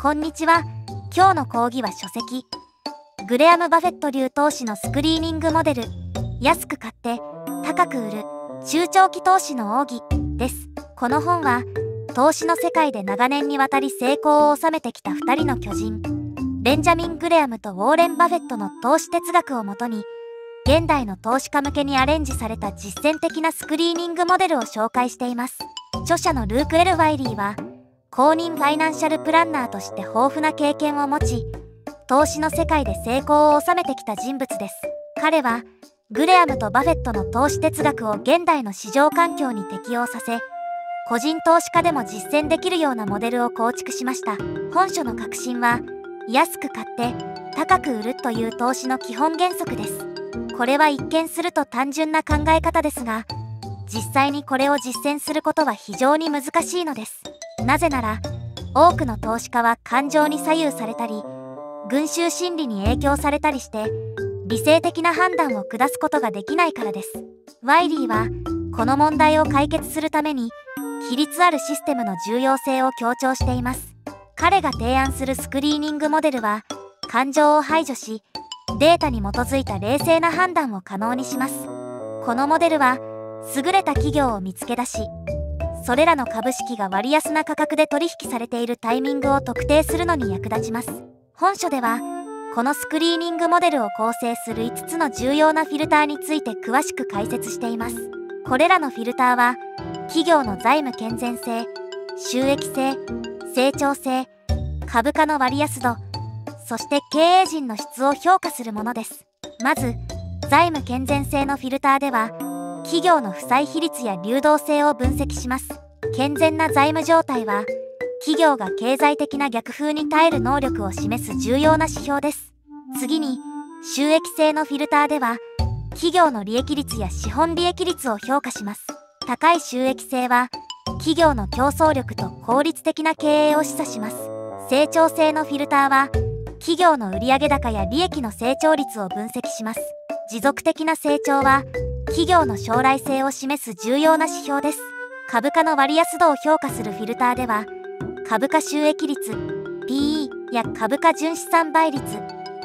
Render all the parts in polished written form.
こんにちは。今日の講義は書籍グレアム・バフェット流投資のスクリーニングモデル、安く買って高く売る中長期投資の奥義です。この本は投資の世界で長年にわたり成功を収めてきた2人の巨人、ベンジャミン・グレアムとウォーレン・バフェットの投資哲学をもとに、現代の投資家向けにアレンジされた実践的なスクリーニングモデルを紹介しています。著者のルーク・エル・ワイリーは公認ファイナンシャルプランナーとして豊富な経験を持ち、投資の世界で成功を収めてきた人物です。彼はグレアムとバフェットの投資哲学を現代の市場環境に適応させ、個人投資家でも実践できるようなモデルを構築しました。本書の核心は、安く買って高く売るという投資の基本原則です。これは一見すると単純な考え方ですが、実際にこれを実践することは非常に難しいのです。なぜなら、多くの投資家は感情に左右されたり、群衆心理に影響されたりして、理性的な判断を下すことができないからです。ワイリーは、この問題を解決するために、規律あるシステムの重要性を強調しています。彼が提案するスクリーニングモデルは、感情を排除し、データに基づいた冷静な判断を可能にします。このモデルは、優れた企業を見つけ出し、それらの株式が割安な価格で取引されているタイミングを特定するのに役立ちます。本書では、このスクリーニングモデルを構成する5つの重要なフィルターについて詳しく解説しています。これらのフィルターは、企業の財務健全性、収益性、成長性、株価の割安度、そして経営陣の質を評価するものです。まず、財務健全性のフィルターでは、企業の負債比率や流動性を分析します。健全な財務状態は、企業が経済的な逆風に耐える能力を示す重要な指標です。次に、収益性のフィルターでは、企業の利益率や資本利益率を評価します。高い収益性は、企業の競争力と効率的な経営を示唆します。成長性のフィルターは、企業の売上高や利益の成長率を分析します。持続的な成長は、企業の将来性を示す重要な指標です。株価の割安度を評価するフィルターでは、株価収益率 PE や株価純資産倍率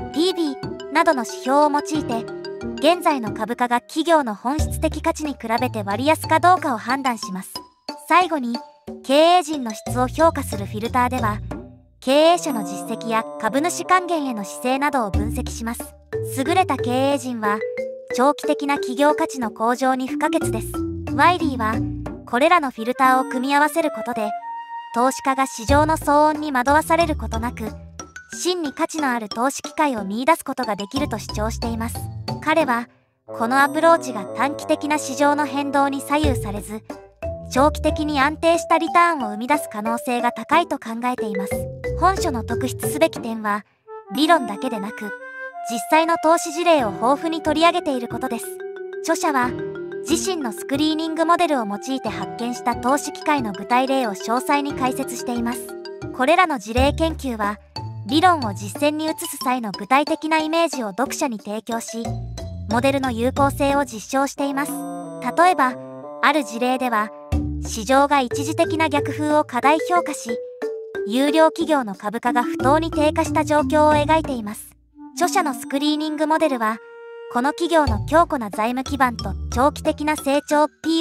PB などの指標を用いて、現在の株価が企業の本質的価値に比べて割安かどうかを判断します。最後に、経営陣の質を評価するフィルターでは、経営者の実績や株主還元への姿勢などを分析します。優れた経営陣は、長期的な企業価値の向上に不可欠です。ワイリーは、これらのフィルターを組み合わせることで、投資家が市場の騒音に惑わされることなく、真に価値のある投資機会を見出すことができると主張しています。彼は、このアプローチが短期的な市場の変動に左右されず、長期的に安定したリターンを生み出す可能性が高いと考えています。本書の特筆すべき点は、理論だけでなく、実際の投資事例を豊富に取り上げていることです。著者は、自身のスクリーニングモデルを用いて発見した投資機会の具体例を詳細に解説しています。これらの事例研究は、理論を実践に移す際の具体的なイメージを読者に提供し、モデルの有効性を実証しています。例えば、ある事例では、市場が一時的な逆風を過大評価し、優良企業の株価が不当に低下した状況を描いています。著者のスクリーニングモデルは、この企業の強固な財務基盤と長期的な成長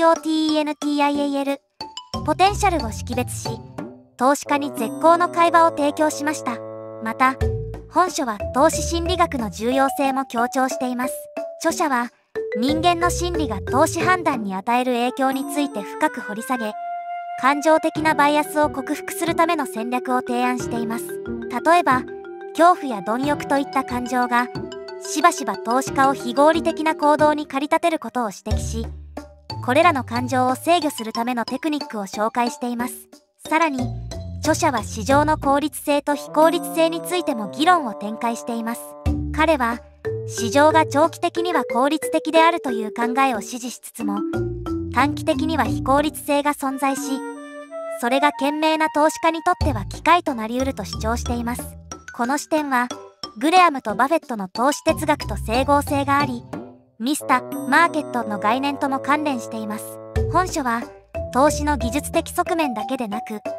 POTENTIAL ポテンシャルを識別し、投資家に絶好の会話を提供しました。また、本書は投資心理学の重要性も強調しています。著者は、人間の心理が投資判断に与える影響について深く掘り下げ、感情的なバイアスを克服するための戦略を提案しています。例えば、恐怖や貪欲といった感情が、しばしば投資家を非合理的な行動に駆り立てることを指摘し、これらの感情を制御するためのテクニックを紹介しています。さらに、著者は市場の効率性と非効率性についても議論を展開しています。彼は、市場が長期的には効率的であるという考えを支持しつつも、短期的には非効率性が存在し、それが賢明な投資家にとっては機会となり得ると主張しています。この視点は、グレアムとバフェットの投資哲学と整合性があり、ミスタ・マーケットの概念とも関連しています。本書は、投資の技術的側面だけでなく、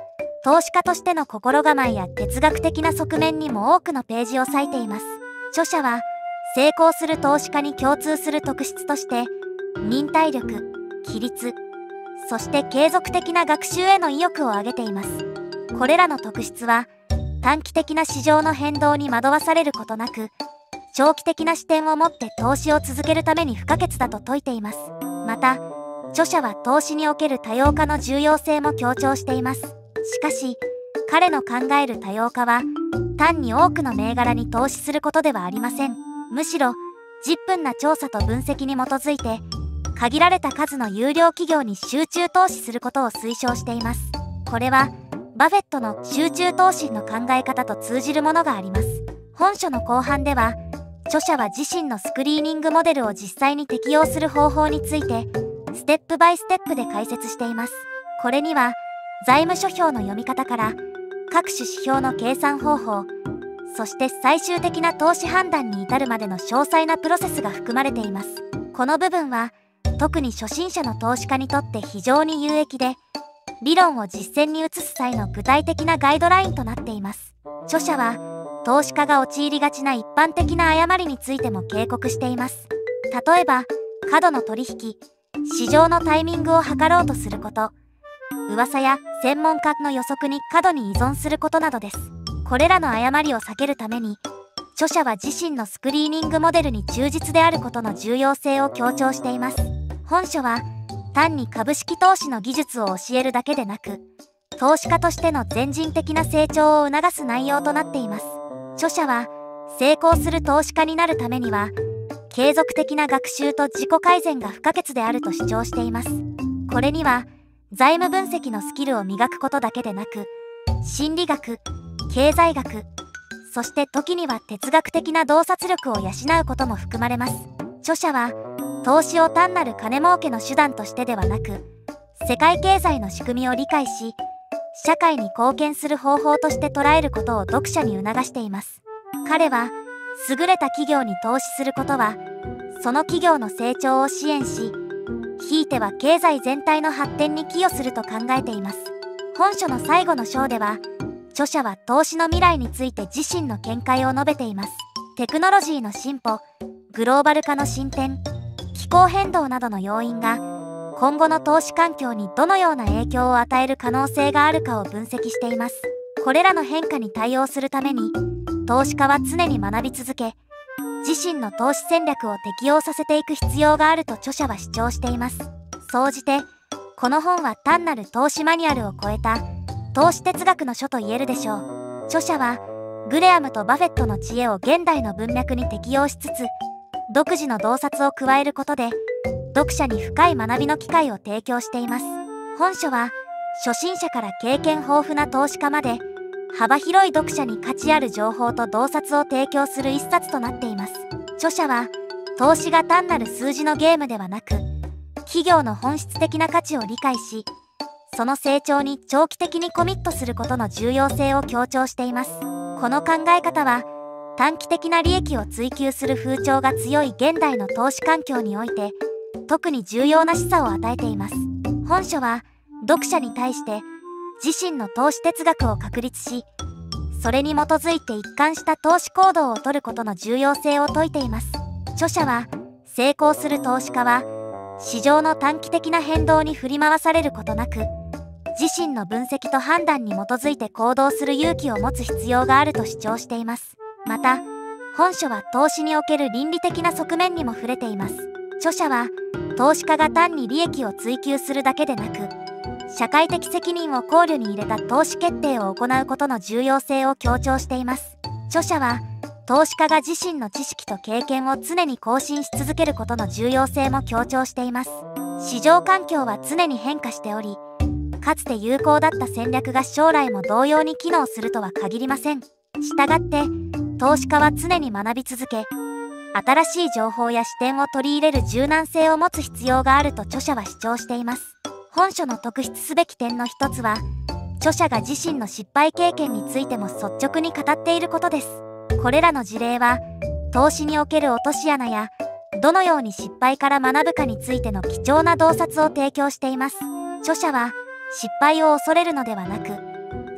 投資家としての心構えや哲学的な側面にも多くのページを割いています。著者は、成功する投資家に共通する特質として、忍耐力、規律、そして継続的な学習への意欲を挙げています。これらの特質は、短期的な市場の変動に惑わされることなく、長期的な視点を持って投資を続けるために不可欠だと説いています。また、著者は投資における多様化の重要性も強調しています。しかし、彼の考える多様化は、単に多くの銘柄に投資することではありません。むしろ、十分な調査と分析に基づいて、限られた数の有料企業に集中投資することを推奨しています。これは、バフェットの集中投資の考え方と通じるものがあります。本書の後半では、著者は自身のスクリーニングモデルを実際に適用する方法について、ステップバイステップで解説しています。これには、財務諸表の読み方から、各種指標の計算方法、そして最終的な投資判断に至るまでの詳細なプロセスが含まれています。この部分は、特に初心者の投資家にとって非常に有益で、理論を実践に移す際の具体的なガイドラインとなっています。著者は、投資家が陥りがちな一般的な誤りについても警告しています。例えば、過度の取引、市場のタイミングを測ろうとすること、噂や専門家の予測に過度に依存することなどです。これらの誤りを避けるために、著者は自身のスクリーニングモデルに忠実であることの重要性を強調しています。本書は、単に株式投資の技術を教えるだけでなく、投資家としての全人的な成長を促す内容となっています。著者は、成功する投資家になるためには、継続的な学習と自己改善が不可欠であると主張しています。これには、財務分析のスキルを磨くことだけでなく、心理学、経済学、そして時には哲学的な洞察力を養うことも含まれます。著者は、投資を単なる金儲けの手段としてではなく、世界経済の仕組みを理解し、社会に貢献する方法として捉えることを読者に促しています。彼は、優れた企業に投資することは、その企業の成長を支援し、ひいては経済全体の発展に寄与すると考えています。本書の最後の章では、著者は投資の未来について自身の見解を述べています。テクノロジーの進歩、グローバル化の進展、気候変動などの要因が、今後の投資環境にどのような影響を与える可能性があるかを分析しています。これらの変化に対応するために、投資家は常に学び続け、自身の投資戦略を適用させていく必要があると著者は主張しています。総じて、この本は単なる投資マニュアルを超えた投資哲学の書と言えるでしょう。著者は、グレアムとバフェットの知恵を現代の文脈に適用しつつ、独自の洞察を加えることで、読者に深い学びの機会を提供しています。本書は、初心者から経験豊富な投資家まで、幅広い読者に価値ある情報と洞察を提供する一冊となっています。著者は、投資が単なる数字のゲームではなく、企業の本質的な価値を理解し、その成長に長期的にコミットすることの重要性を強調しています。この考え方は、短期的な利益を追求する風潮が強い現代の投資環境において、特に重要な示唆を与えています。本書は、読者に対して、自身の投資哲学を確立し、それに基づいて一貫した投資行動をとることの重要性を説いています。著者は、成功する投資家は、市場の短期的な変動に振り回されることなく、自身の分析と判断に基づいて行動する勇気を持つ必要があると主張しています。また、本書は投資における倫理的な側面にも触れています。著者は、投資家が単に利益を追求するだけでなく、社会的責任を考慮に入れた投資決定を行うことの重要性を強調しています。著者は、投資家が自身の知識と経験を常に更新し続けることの重要性も強調しています。市場環境は常に変化しており、かつて有効だった戦略が将来も同様に機能するとは限りません。したがって、投資家は常に学び続け、新しい情報や視点を取り入れる柔軟性を持つ必要があると著者は主張しています。本書の特筆すべき点の一つは、著者が自身の失敗経験についても率直に語っていることです。これらの事例は、投資における落とし穴や、どのように失敗から学ぶかについての貴重な洞察を提供しています。著者は、失敗を恐れるのではなく、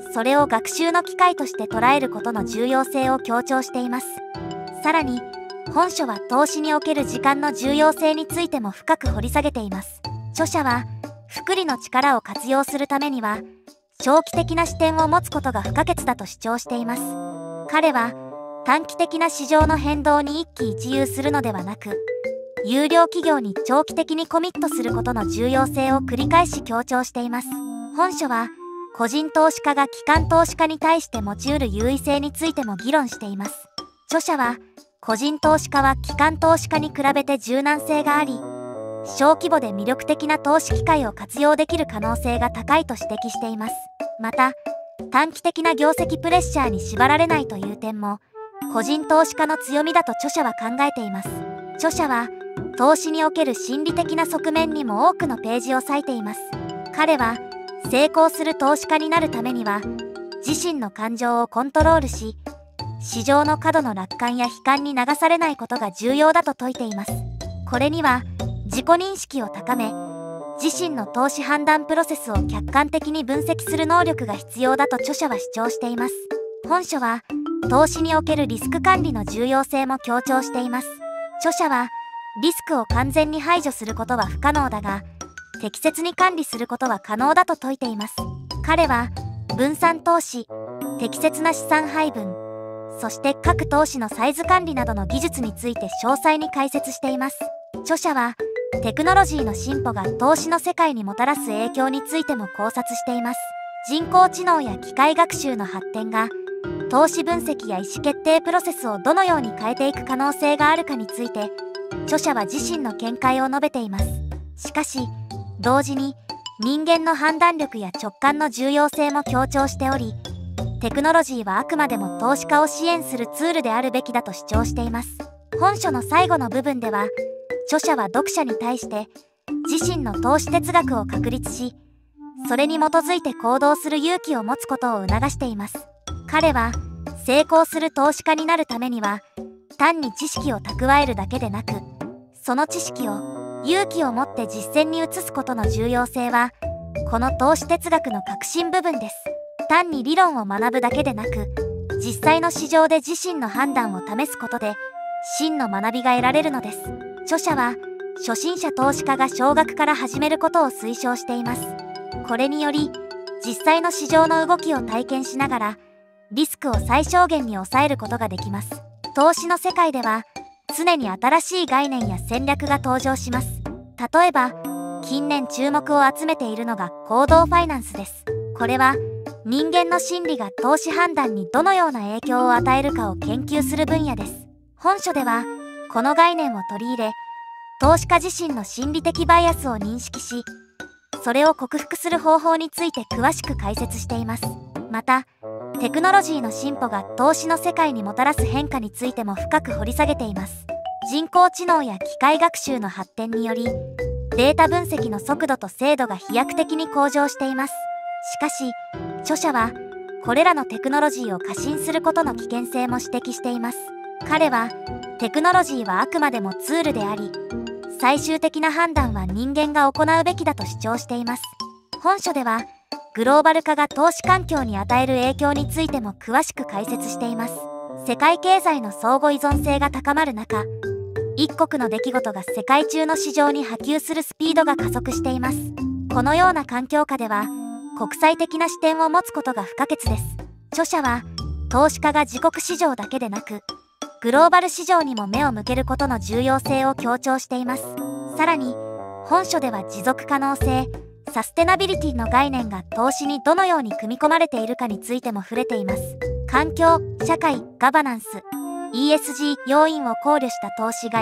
それを学習の機会として捉えることの重要性を強調しています。さらに、本書は投資における時間の重要性についても深く掘り下げています。著者は、複利の力を活用するためには、長期的な視点を持つことが不可欠だと主張しています。彼は、短期的な市場の変動に一喜一憂するのではなく、優良企業に長期的にコミットすることの重要性を繰り返し強調しています。本書は、個人投資家が機関投資家に対して持ち得る優位性についても議論しています。著者は、個人投資家は機関投資家に比べて柔軟性があり、小規模で魅力的な投資機会を活用できる可能性が高いと指摘しています。また、短期的な業績プレッシャーに縛られないという点も、個人投資家の強みだと著者は考えています。著者は、投資における心理的な側面にも多くのページを割いています。彼は、成功する投資家になるためには、自身の感情をコントロールし、市場の過度の楽観や悲観に流されないことが重要だと説いています。これには、自己認識を高め、自身の投資判断プロセスを客観的に分析する能力が必要だと著者は主張しています。本書は、投資におけるリスク管理の重要性も強調しています。著者は、リスクを完全に排除することは不可能だが、適切に管理することは可能だと説いています。彼は、分散投資、適切な資産配分、そして各投資のサイズ管理などの技術について詳細に解説しています。著者は、テクノロジーの進歩が投資の世界にもたらす影響についても考察しています。人工知能や機械学習の発展が、投資分析や意思決定プロセスをどのように変えていく可能性があるかについて、著者は自身の見解を述べています。しかし、同時に人間の判断力や直感の重要性も強調しており、テクノロジーはあくまでも投資家を支援するツールであるべきだと主張しています。本書の最後の部分では、著者は読者に対して自身の投資哲学を確立し、それに基づいて行動する勇気を持つことを促しています。彼は、成功する投資家になるためには、単に知識を蓄えるだけでなく、その知識を勇気を持って実践に移すことの重要性は、この投資哲学の核心部分です。単に理論を学ぶだけでなく、実際の市場で自身の判断を試すことで、真の学びが得られるのです。著者は、初心者投資家が少額から始めることを推奨しています。これにより、実際の市場の動きを体験しながら、リスクを最小限に抑えることができます。投資の世界では、常に新しい概念や戦略が登場します。例えば、近年注目を集めているのが行動ファイナンスです。これは、人間の心理が投資判断にどのような影響を与えるかを研究する分野です。本書では、この概念を取り入れ、投資家自身の心理的バイアスを認識し、それを克服する方法について詳しく解説しています。また、テクノロジーの進歩が投資の世界にもたらす変化についても深く掘り下げています。人工知能や機械学習の発展により、データ分析の速度と精度が飛躍的に向上しています。しかし、著者は、これらのテクノロジーを過信することの危険性も指摘しています。彼は、テクノロジーはあくまでもツールであり、最終的な判断は人間が行うべきだと主張しています。本書では、グローバル化が投資環境に与える影響についても詳しく解説しています。世界経済の相互依存性が高まる中、一国の出来事が世界中の市場に波及するスピードが加速しています。このような環境下では、国際的な視点を持つことが不可欠です。著者は、投資家が自国市場だけでなく、グローバル市場にも目を向けることの重要性を強調しています。さらに、本書では持続可能性、サステナビリティの概念が投資にどのように組み込まれているかについても触れています。環境、社会、ガバナンス、ESG 要因を考慮した投資が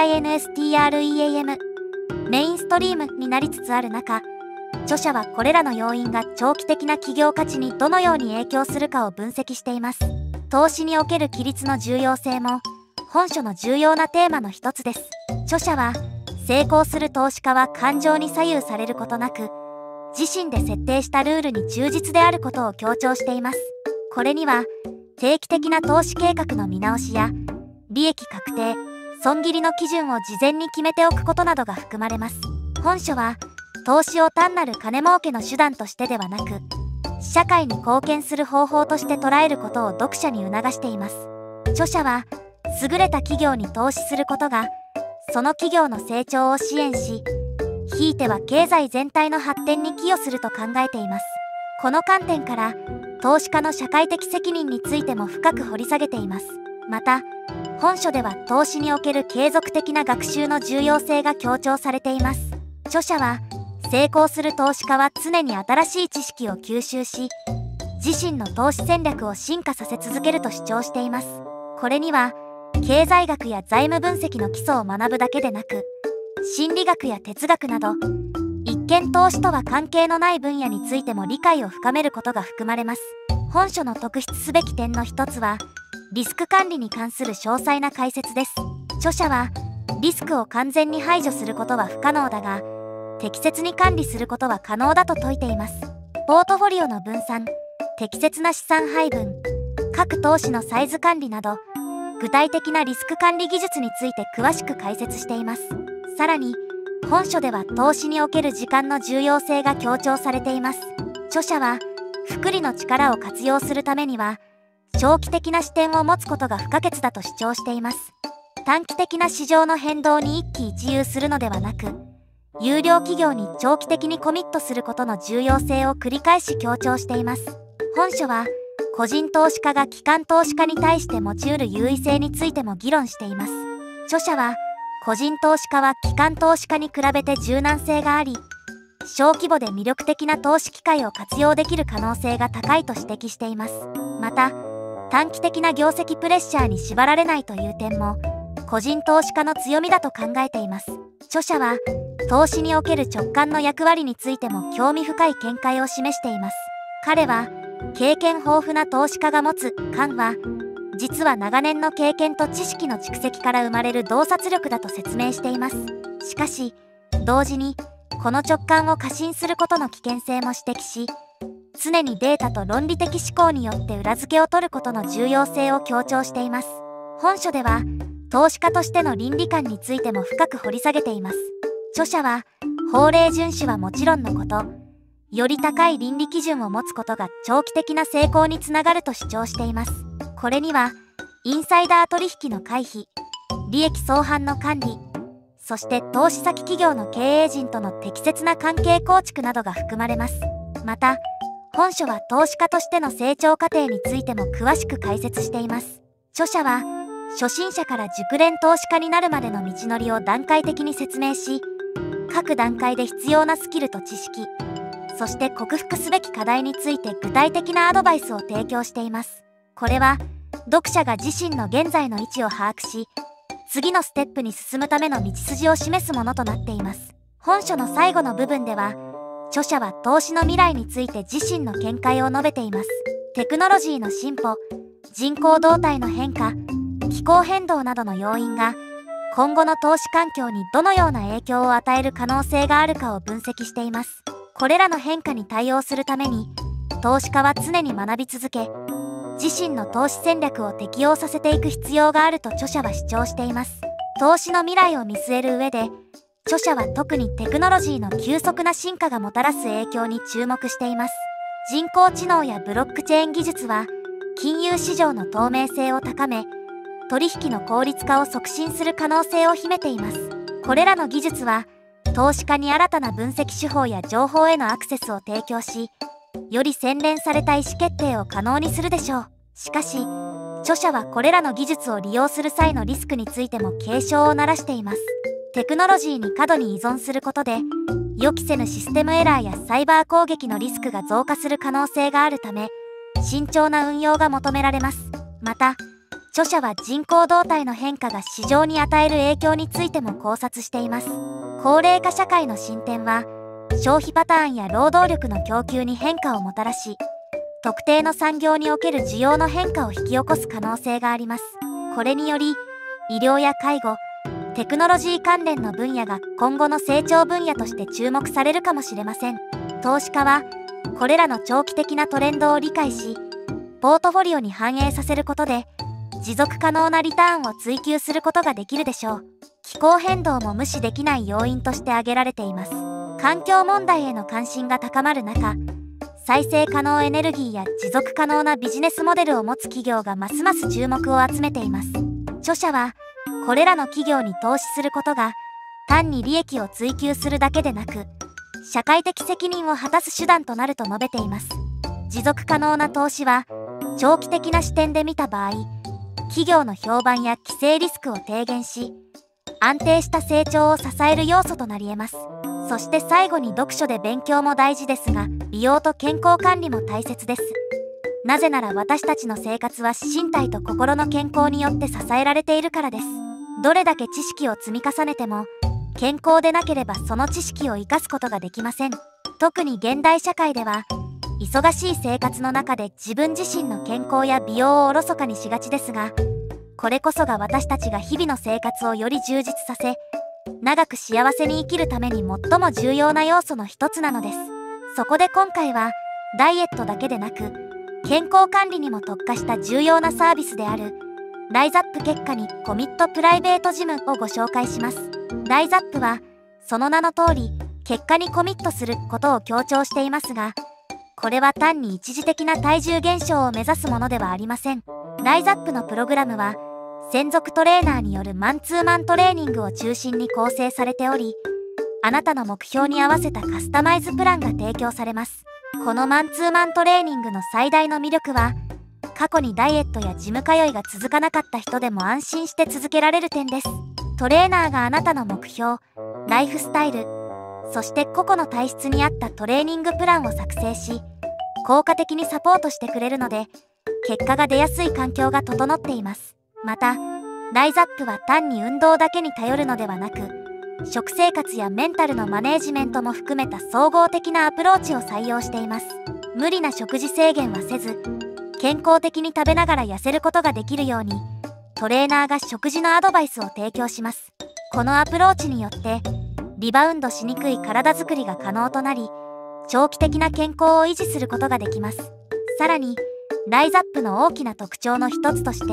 MAINSTREAM、メインストリームになりつつある中、著者はこれらの要因が長期的な企業価値にどのように影響するかを分析しています。投資における規律の重要性も、本書の重要なテーマの一つです。著者は、成功する投資家は感情に左右されることなく、自身で設定したルールに忠実であることを強調しています。これには、定期的な投資計画の見直しや、利益確定、損切りの基準を事前に決めておくことなどが含まれます。本書は、投資を単なる金儲けの手段としてではなく、 社会に貢献する方法として捉えることを読者に促しています。著者は、優れた企業に投資することが、その企業の成長を支援し、ひいては経済全体の発展に寄与すると考えています。この観点から、投資家の社会的責任についても深く掘り下げています。また、本書では投資における継続的な学習の重要性が強調されています。著者は、成功する投資家は常に新しい知識を吸収し、自身の投資戦略を進化させ続けると主張しています。これには、経済学や財務分析の基礎を学ぶだけでなく、心理学や哲学など、一見投資とは関係のない分野についても理解を深めることが含まれます。本書の特筆すべき点の一つは、リスク管理に関する詳細な解説です。著者は、リスクを完全に排除することは不可能だが、適切に管理することは可能だと説いています。ポートフォリオの分散、適切な資産配分、各投資のサイズ管理など、具体的なリスク管理技術について詳しく解説しています。さらに、本書では投資における時間の重要性が強調されています。著者は、複利の力を活用するためには、長期的な視点を持つことが不可欠だと主張しています。短期的な市場の変動に一喜一憂するのではなく、優良企業に長期的にコミットすることの重要性を繰り返し強調しています。本書は、個人投資家が機関投資家に対して持ち得る優位性についても議論しています。著者は、個人投資家は機関投資家に比べて柔軟性があり、小規模で魅力的な投資機会を活用できる可能性が高いと指摘しています。また、短期的な業績プレッシャーに縛られないという点も、個人投資家の強みだと考えています。著者は、投資における直感の役割についても興味深い見解を示しています。彼は、経験豊富な投資家が持つ感は、実は長年の経験と知識の蓄積から生まれる洞察力だと説明しています。しかし、同時に、この直感を過信することの危険性も指摘し、常にデータと論理的思考によって裏付けを取ることの重要性を強調しています。本書では、投資家としての倫理観についても深く掘り下げています。著者は、法令遵守はもちろんのこと、より高い倫理基準を持つことが長期的な成功につながると主張しています。これには、インサイダー取引の回避、利益相反の管理、そして投資先企業の経営陣との適切な関係構築などが含まれます。また、本書は投資家としての成長過程についても詳しく解説しています。著者は、初心者から熟練投資家になるまでの道のりを段階的に説明し、各段階で必要なスキルと知識、そして克服すべき課題について具体的なアドバイスを提供しています。これは、読者が自身の現在の位置を把握し、次のステップに進むための道筋を示すものとなっています。本書の最後の部分では、著者は投資の未来について自身の見解を述べています。テクノロジーの進歩、人口動態の変化、気候変動などの要因が、今後の投資環境にどのような影響を与える可能性があるかを分析しています。これらの変化に対応するために、投資家は常に学び続け、自身の投資戦略を適応させていく必要があると著者は主張しています。投資の未来を見据える上で、著者は特にテクノロジーの急速な進化がもたらす影響に注目しています。人工知能やブロックチェーン技術は、金融市場の透明性を高め、取引の効率化を促進する可能性を秘めています。これらの技術は、投資家に新たな分析手法や情報へのアクセスを提供し、より洗練された意思決定を可能にするでしょう。しかし、著者はこれらの技術を利用する際のリスクについても警鐘を鳴らしています。テクノロジーに過度に依存することで、予期せぬシステムエラーやサイバー攻撃のリスクが増加する可能性があるため、慎重な運用が求められます。また、著者は人口動態の変化が市場に与える影響についても考察しています。高齢化社会の進展は、消費パターンや労働力の供給に変化をもたらし、特定の産業における需要の変化を引き起こす可能性があります。これにより、医療や介護、テクノロジー関連の分野が今後の成長分野として注目されるかもしれません。投資家は、これらの長期的なトレンドを理解し、ポートフォリオに反映させることで、持続可能なリターンを追求することができるでしょう。気候変動も無視できない要因として挙げられています。環境問題への関心が高まる中、 再生可能エネルギーや持続可能なビジネスモデルを持つ企業がますます注目を集めています。著者は、これらの企業に投資することが、単に利益を追求するだけでなく、社会的責任を果たす手段となると述べています。持続可能な投資は、長期的な視点で見た場合、企業の評判や規制リスクを低減し、安定した成長を支える要素となり得ます。そして最後に読書で勉強も大事ですが、美容と健康管理も大切です。なぜなら私たちの生活は身体と心の健康によって支えられているからです。どれだけ知識を積み重ねても、健康でなければその知識を生かすことができません。特に現代社会では、忙しい生活の中で自分自身の健康や美容をおろそかにしがちですが、これこそが私たちが日々の生活をより充実させ、長く幸せに生きるために最も重要な要素の一つなのです。そこで今回は、ダイエットだけでなく、健康管理にも特化した重要なサービスである、ライザップ結果にコミットプライベートジムをご紹介します。ライザップは、その名の通り、結果にコミットすることを強調していますが、これは単に一時的な体重減少を目指すものではありません。ライザップのプログラムは、専属トレーナーによるマンツーマントレーニングを中心に構成されており、あなたの目標に合わせたカスタマイズプランが提供されます。このマンツーマントレーニングの最大の魅力は、過去にダイエットやジム通いが続かなかった人でも安心して続けられる点です。トレーナーがあなたの目標、ライフスタイル、そして個々の体質に合ったトレーニングプランを作成し、効果的にサポートしてくれるので、結果が出やすい環境が整っています。また、ライザップは単に運動だけに頼るのではなく、食生活やメンタルのマネージメントも含めた総合的なアプローチを採用しています。無理な食事制限はせず、健康的に食べながら痩せることができるように、トレーナーが食事のアドバイスを提供します。このアプローチによって、リバウンドしにくい体づくりが可能となり、長期的な健康を維持することができます。さらに、ライザップの大きな特徴の一つとして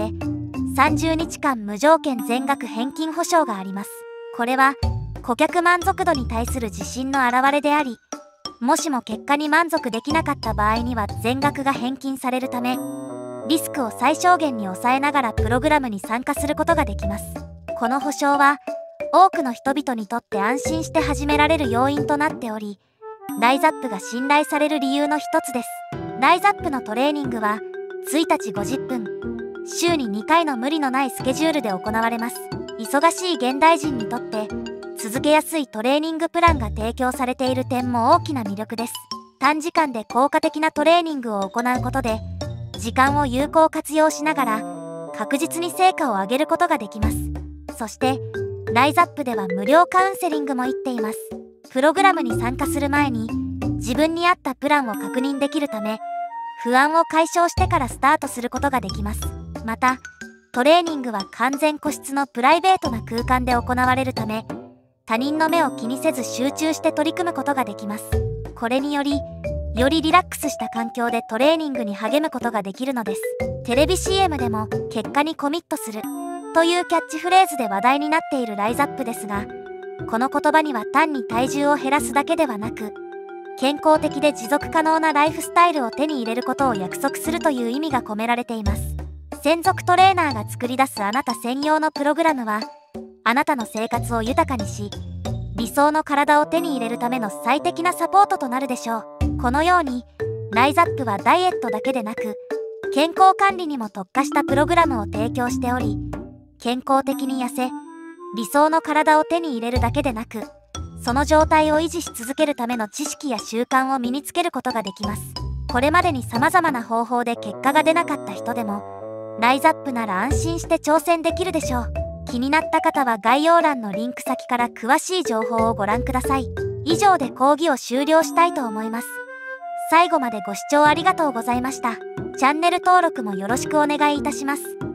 、30日間無条件全額返金保証があります。これは、顧客満足度に対する自信の表れであり、もしも結果に満足できなかった場合には全額が返金されるため、リスクを最小限に抑えながらプログラムに参加することができます。この保証は、多くの人々にとって安心して始められる要因となっており、ライザップが信頼される理由の一つです。ライザップのトレーニングは、1日50分、週に2回の無理のないスケジュールで行われます。忙しい現代人にとって、続けやすいトレーニングプランが提供されている点も大きな魅力です。短時間で効果的なトレーニングを行うことで、時間を有効活用しながら、確実に成果を上げることができます。そして、ライザップでは無料カウンセリングも行っています。プログラムに参加する前に、自分に合ったプランを確認できるため、不安を解消してからスタートすることができます。また、トレーニングは完全個室のプライベートな空間で行われるため、他人の目を気にせず集中して取り組むことができます。これにより、よりリラックスした環境でトレーニングに励むことができるのです。テレビ CM でも結果にコミットするというキャッチフレーズで話題になっているライザップですが、この言葉には単に体重を減らすだけではなく、健康的で持続可能なライフスタイルを手に入れることを約束するという意味が込められています。専属トレーナーが作り出すあなた専用のプログラムは、あなたの生活を豊かにし、理想の体を手に入れるための最適なサポートとなるでしょう。このように、ライザップはダイエットだけでなく、健康管理にも特化したプログラムを提供しており、健康的に痩せ、理想の体を手に入れるだけでなく、その状態を維持し続けるための知識や習慣を身につけることができます。これまでに様々な方法で結果が出なかった人でも、ライザップなら安心して挑戦できるでしょう。気になった方は概要欄のリンク先から詳しい情報をご覧ください。以上で講義を終了したいと思います。最後までご視聴ありがとうございました。チャンネル登録もよろしくお願いいたします。